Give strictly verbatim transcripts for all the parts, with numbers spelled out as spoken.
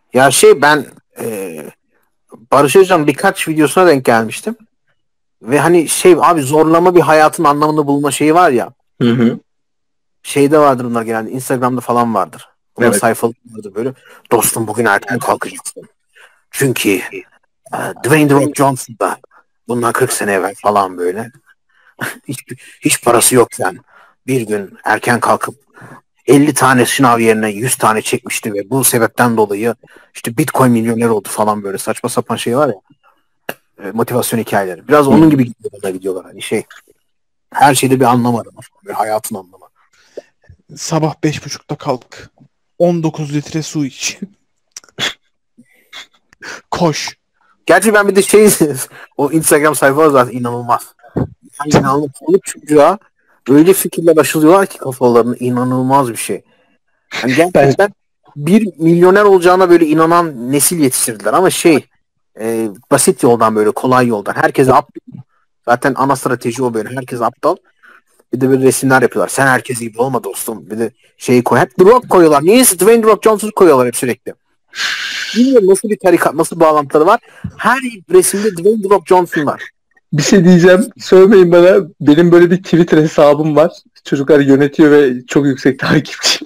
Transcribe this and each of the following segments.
Ya şey ben e, Barış Özcan birkaç videosuna denk gelmiştim. Ve hani şey abi zorlama bir hayatın anlamını bulma şeyi var ya. Hı hı. Şeyde vardır bunlar genelde. Instagram'da falan vardır. Onun Evet. sayfaları vardır böyle. Dostum bugün erken kalkacaksın. Çünkü e, Dwayne The Rock Johnson da bundan kırk sene evvel falan böyle. Hiç, hiç parası yokken bir gün erken kalkıp elli tane sınav yerine yüz tane çekmişti ve bu sebepten dolayı işte Bitcoin milyoner oldu falan böyle saçma sapan şey var ya. E, motivasyon hikayeleri. Biraz Hı onun hı. gibi gidiyor bana videolar. Hani şey her şeyde bir anlam var ama. Böyle hayatın anlamı. Sabah beş buçukta kalk. on dokuz litre su iç. Koş. Gerçi ben bir de şey o Instagram sayfaları zaten inanılmaz. Yani inanılmaz. Çoluk çocuğa öyle fikirler aşılıyorlar ki kafalarına inanılmaz bir şey. Hani Ben gerçekten bir milyoner olacağına böyle inanan nesil yetiştirdiler ama şey e, basit yoldan böyle kolay yoldan. Herkese aptal. Zaten ana strateji o böyle. Herkes aptal. Bir de böyle resimler yapıyorlar. Sen herkes gibi olma dostum. Bir de şeyi koy. Hep The Rock koyuyorlar. Niyeyse Dwayne The Rock Johnson'ı koyuyorlar hep sürekli. Bilmiyorum nasıl bir tarikat, nasıl bağlantıları var. Her resimde Dwayne The Rock Johnson var. bir şey diyeceğim. Söylemeyin bana. Benim böyle bir Twitter hesabım var. Çocuklar yönetiyor ve çok yüksek takipçi.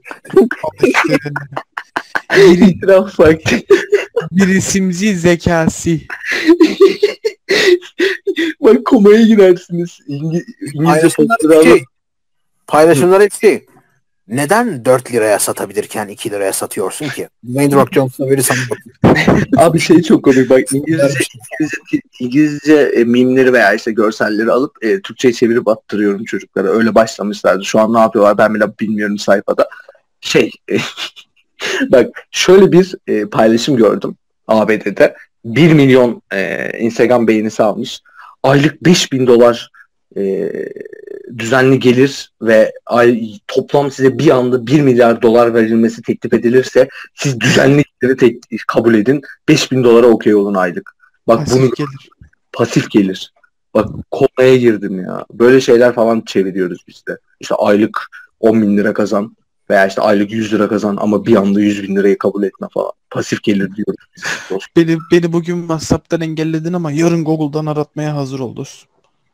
Bir, İtiraf vakti. bir isimci zekası. Bak komaya girersiniz. İngi, İngilizce Paylaşımlar postları hep alıp şey. Paylaşımlar hep şey. Neden dört liraya satabilirken iki liraya satıyorsun ki? Dwayne The Rock Johnson'a böyle sana bakıyor. abi şey çok komik bak İngilizce İngilizce, İngilizce e, mimleri veya işte görselleri alıp e, Türkçe'ye çevirip attırıyorum çocuklara. Öyle başlamışlardı. Şu an ne yapıyorlar ben bile bilmiyorum sayfada. Şey e, bak şöyle bir e, paylaşım gördüm A B D'de. bir milyon e, Instagram beğenisi almış. Aylık beş bin dolar e, düzenli gelir ve ay, toplam size bir anda bir milyar dolar verilmesi teklif edilirse siz düzenli geliri tek, kabul edin. beş bin dolara okey olun aylık. Bak Pasif bunu gelir. pasif gelir. Bak kolaya girdim ya. Böyle şeyler falan çeviriyoruz biz de. İşte aylık on bin lira kazan veya işte aylık yüz lira kazan ama bir anda yüz bin lirayı kabul etme falan. Pasif gelir diyoruz biz. Dostum. Beni, beni bugün WhatsApp'tan engelledin ama yarın Google'dan aratmaya hazır ol dostum.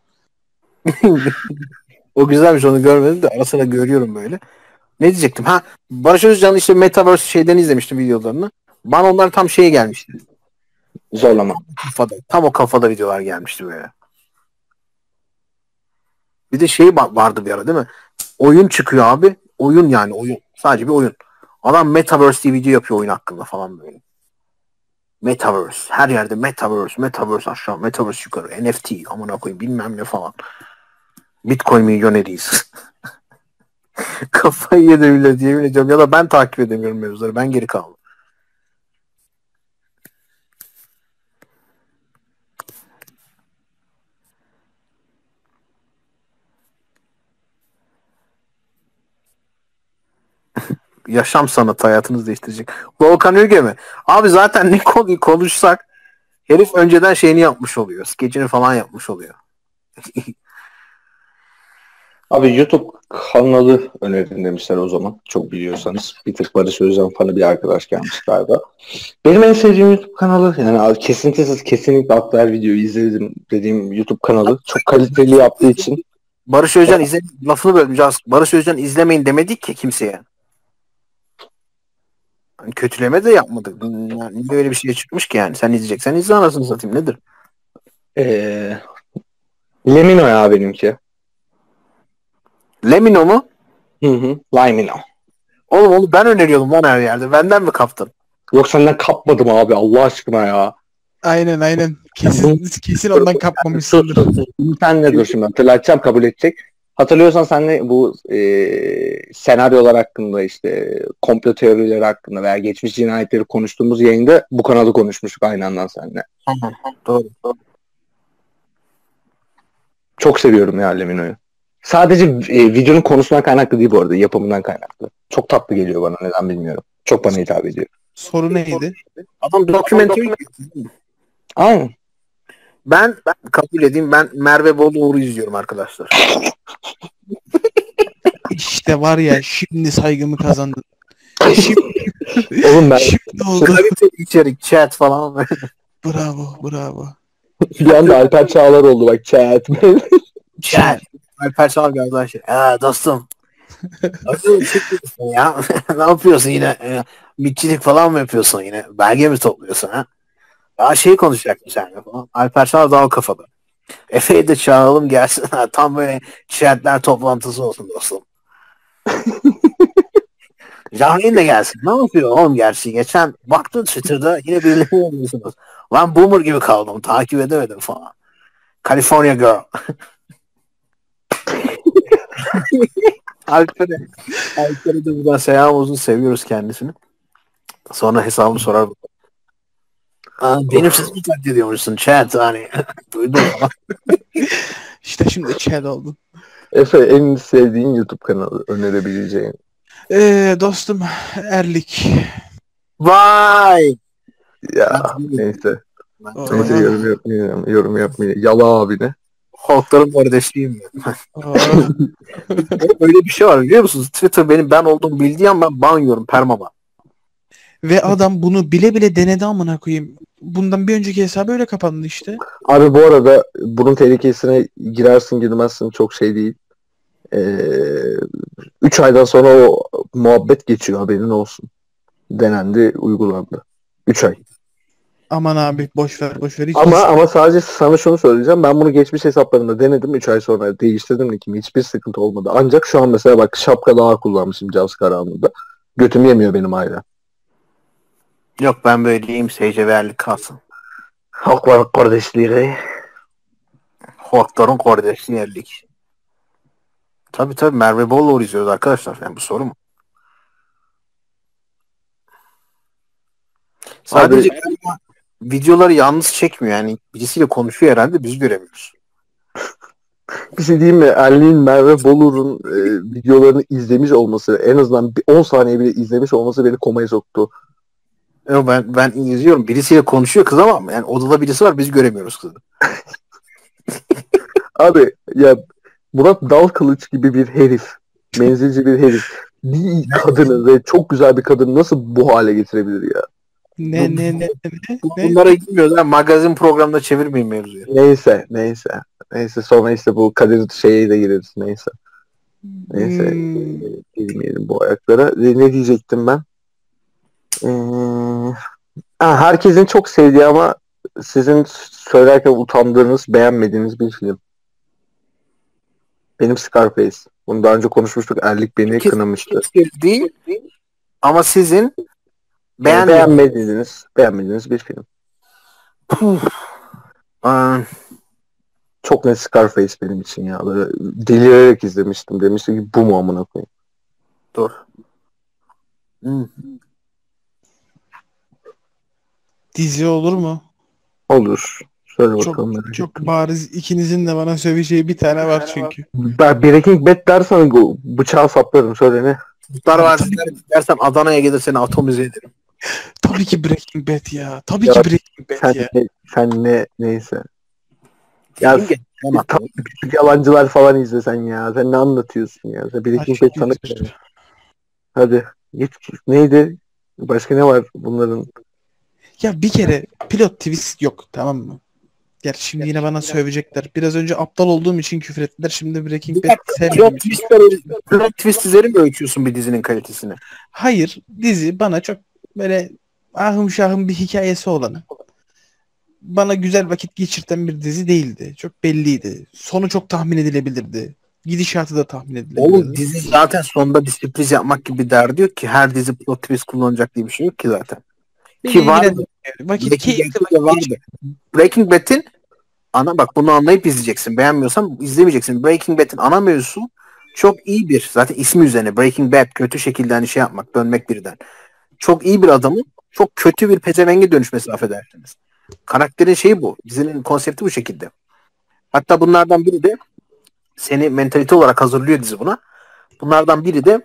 O güzelmiş, onu görmedim de ara sıra görüyorum böyle. Ne diyecektim? Ha, Barış Özcan'ın işte Metaverse şeyden izlemiştim videolarını. Bana onlar tam şeye gelmişti. Zorlama. Kafada. Tam o kafada videolar gelmişti böyle. Bir de şey ba- vardı bir ara değil mi? Oyun çıkıyor abi. Oyun yani oyun. Sadece bir oyun. Adam Metaverse diye video yapıyor oyun hakkında falan böyle. Metaverse. Her yerde Metaverse. Metaverse aşağı. Metaverse yukarı. N F T. Amına koyayım bilmem ne falan. Bitcoin milyoneriyiz. Kafayı yedim bile diye yemin ediyorum. Ya da ben takip edemiyorum mevzuları. Ben geri kaldım. Yaşam sanatı hayatınızı değiştirecek. Volkan Öge mi? Abi zaten ne konuyu konuşsak herif önceden şeyini yapmış oluyor. Skecini falan yapmış oluyor. Abi YouTube kanalı önerin demişler o zaman. Çok biliyorsanız. Bir tık Barış Özcan falan bir arkadaş gelmiş galiba. Benim en sevdiğim YouTube kanalı yani abi kesintisiz kesinlikle atlı her videoyu izledim dediğim YouTube kanalı. Çok kaliteli yaptığı için. Barış Özcan izle lafını bölmeyeceğiz. Barış Özcan izlemeyin demedik ki kimseye. Hani kötüleme de yapmadık. Yani böyle bir şey çıkmış ki yani. Sen izleyeceksen izle anasını satayım. Nedir? Ee, Lemino ya benimki. Lemino mu? Hı hı. Limino. Oğlum onu ben öneriyordum lan her yerde. Benden mi kaptın? Yok senden kapmadım abi Allah aşkına ya. Aynen aynen. Kesin, kesin ondan kapmamışsındır. Sen ne dur şimdi hatırlatacağım kabul edecek. Hatırlıyorsan senle bu e, senaryolar hakkında işte komplo teorileri hakkında veya geçmiş cinayetleri konuştuğumuz yayında bu kanalı konuşmuştuk aynı andan seninle. Doğru, doğru. Çok seviyorum ya Lemino'yu. Sadece e, videonun konusundan kaynaklı değil bu arada yapımından kaynaklı. Çok tatlı geliyor bana neden bilmiyorum. Çok bana hitap ediyor. Soru neydi? Adam documentary. Aynen. Ben, ben kabul edeyim. Ben Merve Boluğur'u izliyorum arkadaşlar. İşte var ya şimdi saygımı kazandın. Şimdi, Oğlum ben şimdi oldu. Kaliteli içerik, chat falan. Bravo, bravo. bir anda Alper Çağlar oldu bak chat. Chat. Alper Çağlar galiba şey. Aa dostum. Nasıl şey yapıyorsun ya? Ne yapıyorsun yine? Ee, Mitçilik falan mı yapıyorsun yine? Belge mi topluyorsun ha? Daha şey konuşacaktım seninle falan. Alper Çağlar daha o kafada. Efe'yi de çağıralım gelsin. Tam böyle chatler toplantısı olsun dostum. Canlı da gelsin. Ne yapıyor oğlum gerçi? Geçen baktın Twitter'da yine birileri oluyorsunuz. Lan boomer gibi kaldım. Takip edemedim falan. California Girl. Alper'e Alper'e de buradan selam olsun. Seviyoruz kendisini. Sonra hesabını sorar. Aa, benim sesimi taklit ediyormuşsun. Chat hani. Duydum falan. İşte şimdi chat oldun. Efe en sevdiğin YouTube kanalı önerebileceğin. Ee, dostum Erlik. Vay! Ya neyse. Aa. Neyse yorum yapmayacağım. Yorum yapmayacağım. Yala abine. Halkların kardeşliğim ya. Aa. Öyle bir şey var biliyor musunuz? Twitter benim ben olduğumu bildiği an ben ban yiyorum permama. Ve adam bunu bile bile denedi amına koyayım. Bundan bir önceki hesabı öyle kapandı işte. Abi bu arada bunun tehlikesine girersin girmezsin çok şey değil. Ee, üç aydan sonra o muhabbet geçiyor haberin olsun. Denendi uygulandı. üç ay. Aman abi boş ver boş ver. Hiç Ama ama sadece sana şunu söyleyeceğim. Ben bunu geçmiş hesaplarımda denedim. üç ay sonra değiştirdim nickimi. Hiçbir sıkıntı olmadı. Ancak şu an mesela bak şapka daha kullanmışım Caz Karahanlı'da. Götüm yemiyor benim hala. Yok ben böyleyim. Seyceverlik kalsın. Halkların kardeşliği. Halkların kardeşliği. Tabii tabii Merve Bolloğlu izliyoruz arkadaşlar. Yani bu soru mu? Sadece galiba videoları yalnız çekmiyor. Yani birisiyle konuşuyor herhalde biz göremiyoruz. Bir şey diyeyim mi? Erli'nin Merve Bolur'un e, videolarını izlemiş olması, en azından bir on saniye bile izlemiş olması beni komaya soktu. Yok, ben ben izliyorum. Birisiyle konuşuyor kız ama yani odada birisi var biz göremiyoruz kızı. Abi ya Murat Dalkılıç gibi bir herif, menzilci bir herif, bir kadını ve çok güzel bir kadını nasıl bu hale getirebilir ya? Ne ne ne ne ne? Bunlara gitmiyoruz. Yani magazin programında çevirmeyin mevzuyu. Neyse, neyse. Neyse sonra işte bu Kadir şeye de gireriz. Neyse. Neyse. Hmm. Girmeyelim bu ayaklara. E, Ne diyecektim ben? Ee, ha, herkesin çok sevdiği ama sizin söylerken utandığınız, beğenmediğiniz bir film. Benim Scarface. Bunu daha önce konuşmuştuk. Erlik beni Herkes- kınamıştı. Değil ama sizin Yani beğenmediğiniz. beğenmediğiniz, beğenmediğiniz bir film. Aa, Çok net Scarface benim için ya. Böyle delirerek izlemiştim. Demiştim ki bu mu amına koyayım. dur. Hmm. Dizi olur mu? Olur. Söyle Çok bakalım. merak çok ettim. bariz ikinizin de bana söyleyeceği bir tane var çünkü. Ben Breaking Bad dersen bu bıçağı saplarım. Söyle ne? Kurtlar Vadisi'nden dersem Adana'ya gelir seni atomize ederim. Tabii ki Breaking Bad ya. Tabii Ya, ki Breaking Bad Sen ya. ne, sen ne neyse. Ya Kim geldi? Tamam. tam küçük yalancılar falan izlesen ya. Sen ne anlatıyorsun ya? Sen Breaking Ay, Bad sana güzel. hadi. Git. Neydi? Başka ne var bunların? Ya bir kere pilot twist yok, tamam mı? Gerçi şimdi yine bana sövecekler. Biraz önce aptal olduğum için küfür ettiler. Şimdi Breaking Bir Bad dakika. sevmediğim Plot için. twist'leri- plot twist üzeri mi ölçüyorsun bir dizinin kalitesini? Hayır, dizi bana çok böyle ahım şahım bir hikayesi olanı. Bana güzel vakit geçirten bir dizi değildi. Çok belliydi. Sonu çok tahmin edilebilirdi. Gidişatı da tahmin edilebilirdi. Oğlum dizi zaten sonunda bir sürpriz yapmak gibi bir derdi yok ki. Her dizi plot twist kullanacak diye bir şey yok ki zaten. Beni Ki vardı. ilgilendirmiyor. Vakit Breaking keyifli Bad'de vakit geçirmek. vardı. Breaking Bad'in ana bak bunu anlayıp izleyeceksin. Beğenmiyorsan izlemeyeceksin. Breaking Bad'in ana mevzusu çok iyi bir. Zaten ismi üzerine Breaking Bad kötü şekilde hani şey yapmak, dönmek birden. Çok iyi bir adamın çok kötü bir pezevenge dönüşmesi affedersiniz. Karakterin şeyi bu. Dizinin konsepti bu şekilde. Hatta bunlardan biri de seni mentalite olarak hazırlıyor dizi buna. Bunlardan biri de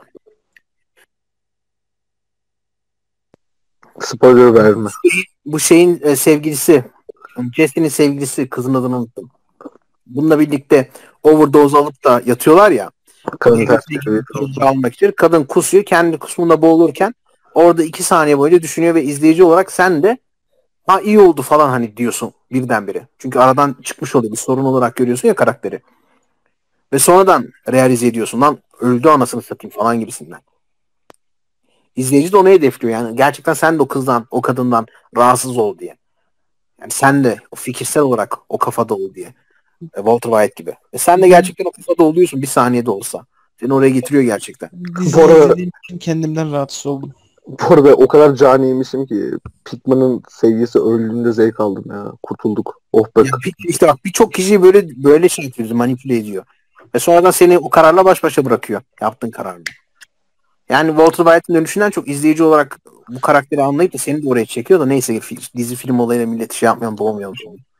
Spoiler verme. bu şeyin e, sevgilisi, Jesse'nin sevgilisi, kızın adını unuttum. Bununla birlikte overdose alıp da yatıyorlar ya. Kadın ters Almak için. Kadın kusuyor. Kendi kusmunda boğulurken orada iki saniye boyunca düşünüyor ve izleyici olarak sen de ha iyi oldu falan hani diyorsun birdenbire. Çünkü aradan çıkmış oluyor. Bir sorun olarak görüyorsun ya karakteri. Ve sonradan realize ediyorsun lan öldü anasını satayım falan gibisinden. İzleyici de onu hedefliyor yani. Gerçekten sen de o kızdan, o kadından rahatsız ol diye. Yani sen de o fikirsel olarak o kafada ol diye. E, Walter White gibi. E sen de gerçekten o kafada oluyorsun bir saniyede olsa. Seni oraya getiriyor gerçekten. Diziyi izlediğim için kendimden rahatsız oldum. Bu arada o kadar caniymişim ki Pickman'ın sevgisi öldüğünde zevk aldım ya. Kurtulduk. Oh be. Ya, işte bak birçok kişi böyle böyle şey yapıyor, manipüle ediyor. Ve sonradan seni o kararla baş başa bırakıyor. Yaptığın kararla. Yani Walter White'ın dönüşünden çok izleyici olarak bu karakteri anlayıp da seni de oraya çekiyor da neyse dizi film olayına milleti şey yapmayalım, boğmayalım.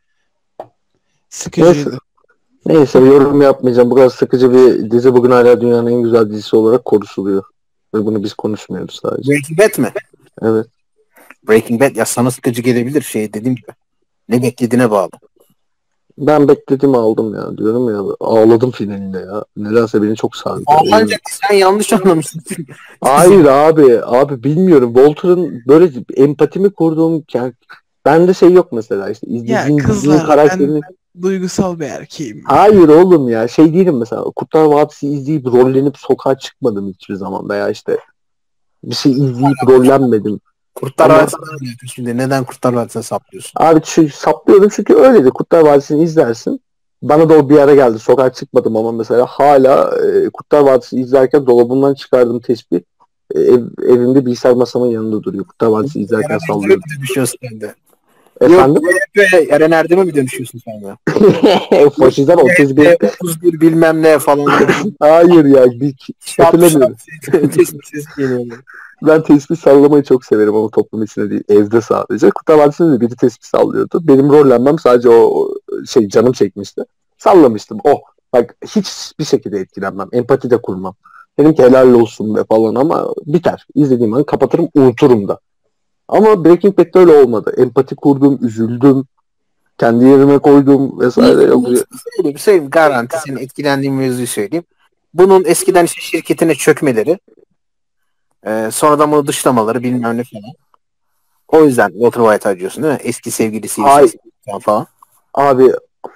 Sıkıcıydı. Neyse yorum yapmayacağım. Bu kadar sıkıcı bir dizi bugün hala dünyanın en güzel dizisi olarak konuşuluyor. Ve bunu biz konuşmuyoruz sadece. Breaking Bad mi? Evet. Breaking Bad ya sana sıkıcı gelebilir şey dediğim gibi. Ne beklediğine bağlı. Ben beklediğimi aldım ya. Diyorum ya ağladım finalinde ya. Nedense beni çok sardı. Ağlanacak sen yanlış anlamışsın. Hayır abi. Abi bilmiyorum. Walter'ın böyle empatimi kurduğum yani bende şey yok mesela işte izlediğim dizinin karakterini. Ben duygusal bir erkeğim. Hayır oğlum ya şey değilim mesela Kurtlar Vadisi izleyip rollenip sokağa çıkmadım hiçbir zaman veya işte bir şey izleyip rollenmedim. Kurtlar Vadisi'ne şimdi neden Kurtlar Vadisi'ne saplıyorsun? Abi çünkü saplıyordum çünkü öyleydi. Kurtlar Vadisi'ni izlersin. Bana da o bir ara geldi. Sokağa çıkmadım ama mesela hala e, Kurtlar Vadisi izlerken dolabımdan çıkardım tespih. E, ev, evimde bilgisayar masamın yanında duruyor. Kurtlar Vadisi izlerken sallıyorum. Eren düşüyorsun sen de. Efendim? Yok Eren Erdem'e mi dönüşüyorsun sen de? Faşizan otuz bir otuz bir bilmem ne falan. Hayır ya. Bir, hatırlamıyorum. Tespih geliyor. Ben tespih sallamayı çok severim ama toplum içinde değil. Evde sadece. Kurtlar Vadisi'nde de biri tespih sallıyordu. Benim rollenmem sadece o şey canım çekmişti. Sallamıştım. Oh. Bak hiçbir şekilde etkilenmem. Empati de kurmam. Dedim ki helal olsun be falan ama biter. İzlediğim an kapatırım unuturum da. Ama Breaking Bad'de öyle olmadı. Empati kurdum, üzüldüm. Kendi yerime koydum vesaire. Yok. Bir söyleyeyim garanti senin etkilendiğin mevzuyu söyleyeyim. Bunun eskiden işte şirketine çökmeleri Ee, sonradan bunu dışlamaları bilmem ne falan. O yüzden Walter White acıyorsun değil mi? Eski sevgilisiyle falan. Abi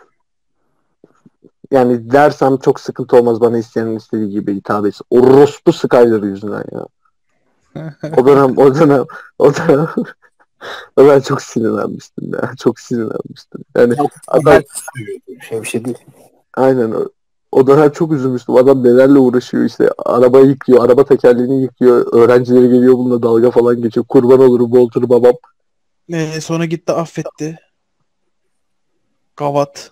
yani dersem çok sıkıntı olmaz bana isteyenin istediği gibi hitap etsin. O rospu Skyler yüzünden ya. O dönem o dönem o dönem ben çok sinirlenmiştim ya. Çok sinirlenmiştim. Yani adam şey bir şey değil. Aynen o. O dönem çok üzülmüştüm. Adam nelerle uğraşıyor işte. Arabayı yıkıyor. Araba tekerleğini yıkıyor. Öğrencileri geliyor bununla dalga falan geçiyor. Kurban olurum Walter babam. Ee, sonra gitti affetti. Gavat.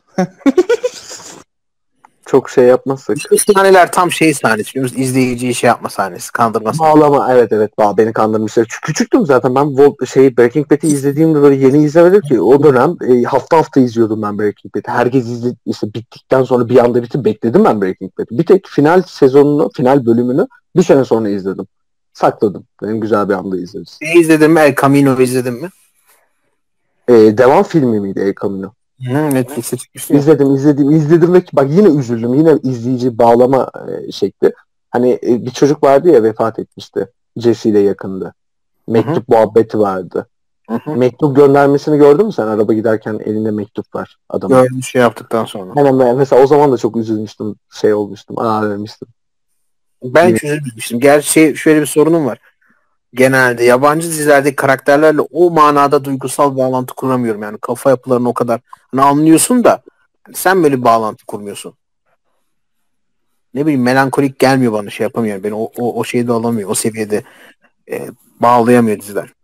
Çok şey yapmazsak. Bu sahneler tam şey sahnesi. Biliyoruz, izleyiciyi şey yapma sahnesi. Kandırma sahnesi. Bağlama. Evet evet. Bağ, beni kandırmışlar. Çünkü küçüktüm zaten. Ben Vol- şey Breaking Bad'i izlediğimde böyle yeni izlemedim ki. O dönem e, hafta hafta izliyordum ben Breaking Bad'i. Herkes izledi. İşte bittikten sonra bir anda bitip bekledim ben Breaking Bad'i. Bir tek final sezonunu, final bölümünü bir sene sonra izledim. Sakladım. Benim güzel bir anda izleriz. Ne izledin mi? El Camino'yu izledin mi? E, devam filmi miydi El Camino? Hı, Netflix'e çıkmıştı ya. İzledim, izledim, izledim ve bak yine üzüldüm. Yine izleyici bağlama e, şekli. Hani e, bir çocuk vardı ya vefat etmişti. Jesse ile yakındı. Mektup Hı-hı. muhabbeti vardı. Hı-hı. Mektup göndermesini gördün mü sen? Araba giderken elinde mektup var adamın. Gördüm şey yaptıktan sonra. Hemen mesela o zaman da çok üzülmüştüm. Şey olmuştum. Aa demiştim. Ben hiç üzülmemiştim. Gerçi şöyle bir sorunum var. Genelde yabancı dizilerdeki karakterlerle o manada duygusal bağlantı kuramıyorum. Yani kafa yapılarını o kadar hani anlıyorsun da sen böyle bir bağlantı kurmuyorsun. Ne bileyim melankolik gelmiyor bana şey yapamıyorum. Beni o, o, o şeyde alamıyor. O seviyede e, bağlayamıyor diziler.